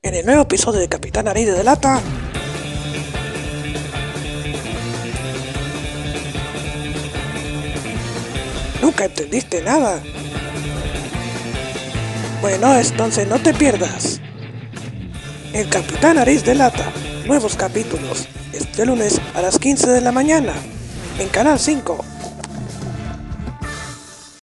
En el nuevo episodio de Capitán Nariz de Lata. ¿Nunca entendiste nada? Bueno, entonces no te pierdas el Capitán Nariz de Lata. Nuevos capítulos este lunes a las 15 de la mañana en Canal 5.